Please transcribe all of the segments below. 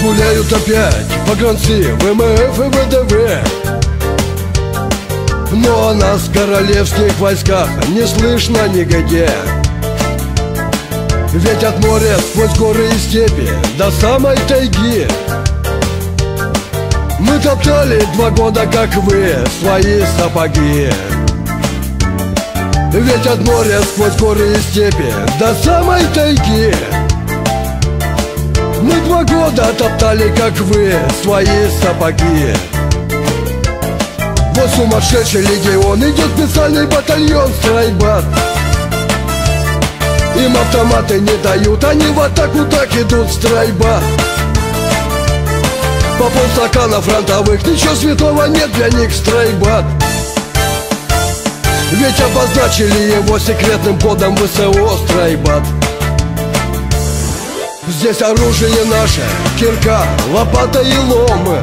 гуляют опять погранцы ВМФ и ВДВ, но о нас в королевских войсках не слышно нигде. Ведь от моря сквозь горы и степи до самой тайги мы топтали 2 года, как вы, свои сапоги. Ведь от моря сквозь горы и степи до самой тайги мы 2 года топтали, как вы, свои сапоги. Вот сумасшедший легион, идет специальный батальон стройбат. Им автоматы не дают, они в атаку так идут в стройбат. По полстакана фронтовых, ничего святого нет для них стройбат. Ведь обозначили его секретным кодом ВСО стройбат. Здесь оружие наше, кирка, лопата и ломы.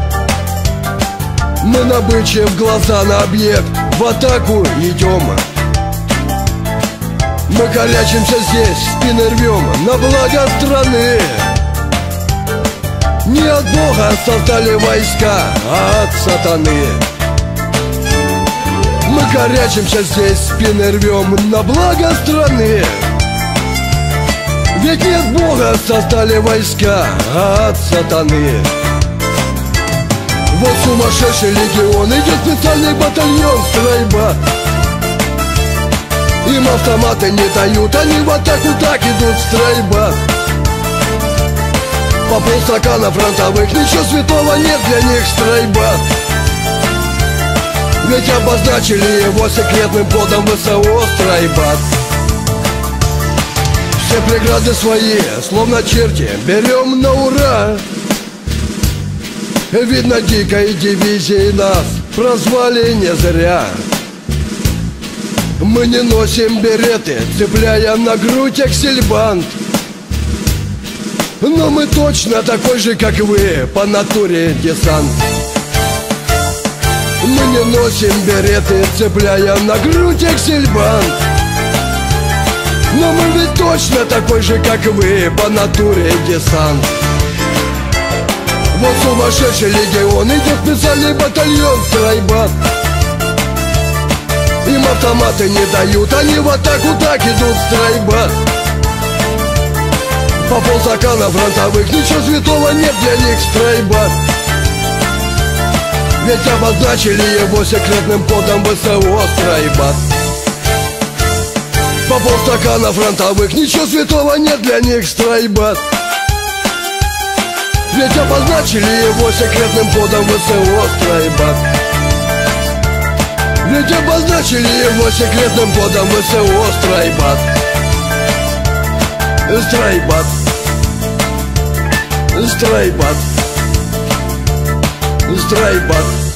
Мы набычив глаза на объект, в атаку идем. Мы корячимся здесь, спины рвем на благо страны. Не от Бога создали войска, а от сатаны. Мы корячимся здесь, спины рвем на благо страны. Ведь не от Бога создали войска, а от сатаны. Вот сумасшедший легион, идет специальный батальон стройбат. Им автоматы не дают, они в атаку так идут в стройбат. По полстакана фронтовых, ничего святого нет для них стройбат. Ведь обозначили его секретным кодом ВСО стройбат. Все преграды свои, словно черти, берем на ура. Видно, дикой дивизией нас прозвали не зря. Мы не носим береты, цепляя на грудь аксельбант. Но мы точно такой же, как вы, по натуре десант. Мы не носим береты, цепляя на грудь аксельбант. Но мы ведь точно такой же, как вы, по натуре десант. Вот сумасшедший легион, идет специальный батальон стройбат. Им автоматы не дают, они в атаку так идут в стройбат. По полстакана фронтовых, ничего святого нет для них стройбат. Ведь обозначили его секретным кодом ВСО стройбат. По полстакана фронтовых, ничего святого нет для них стройбат. Ведь обозначили его секретным кодом ВСО стройбат. Ведь обозначили его секретным кодом ВСО стройбат. Стройбат. Стройбат. Стройбат.